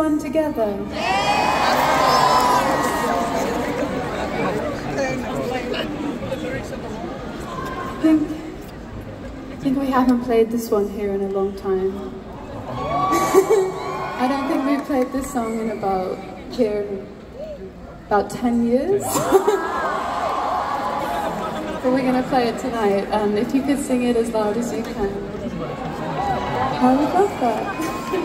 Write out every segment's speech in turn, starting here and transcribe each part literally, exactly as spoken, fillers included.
one together? I think, I think we haven't played this one here in a long time. I don't think we've played this song in about here about ten years. But we're going to play it tonight, and if you could sing it as loud as you can. I would love that.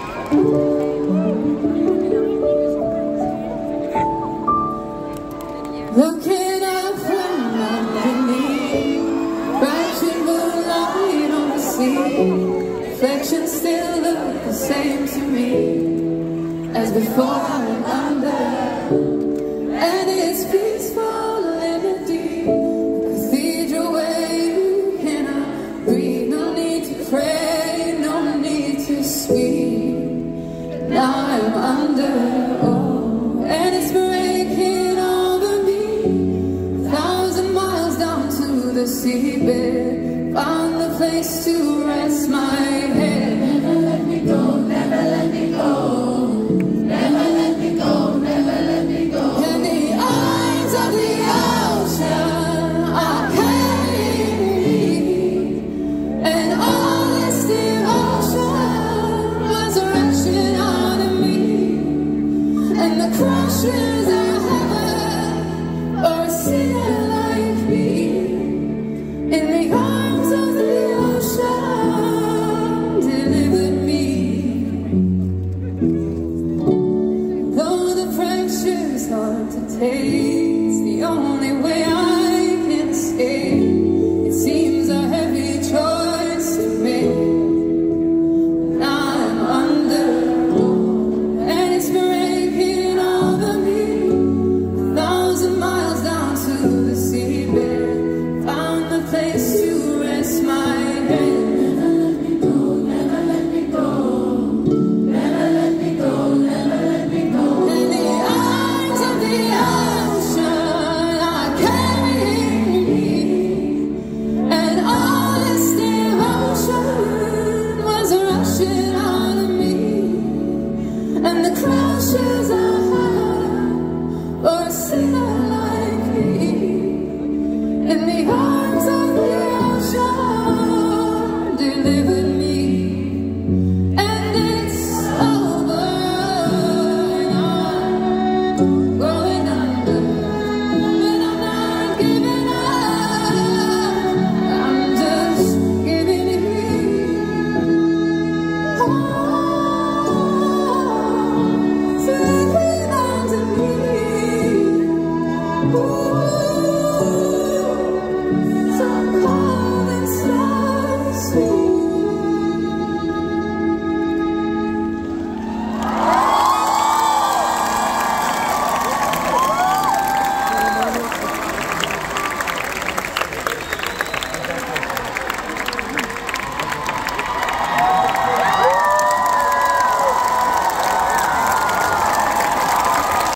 Looking up from underneath, bright moonlight on the sea, reflections still look the same to me as before I'm under, and it's peaceful in the deep cathedral where you cannot breathe. No need to pray, no need to speak. Now I'm under, oh, and it's breaking over me. A thousand miles down to the seabed, found a place to rest my head. Never let me go, never let me go. Never let me go, never let me go. In the arms of the ocean are carrying me, and all this devotion was rushing out of me, and the crashes of heaven are a sinner like me. In the arms of the ocean delivered me. Though the pressure's hard to taste, the only way I can escape, it seems a heavy choice to make. Now I'm under, and it's breaking over me. A thousand miles down to the seabed, found the place to rest my head. Never let me go, never let me go. Never let me go, never let me go. In the arms of the ocean are carrying me, and all this devotion was rushing out of me, and the crashes I had for a sinner like me. In the arms of the ocean delivered me, and it's over, and I'm going under, and I'm not giving up, I'm just giving it all, so lean onto me. Ooh.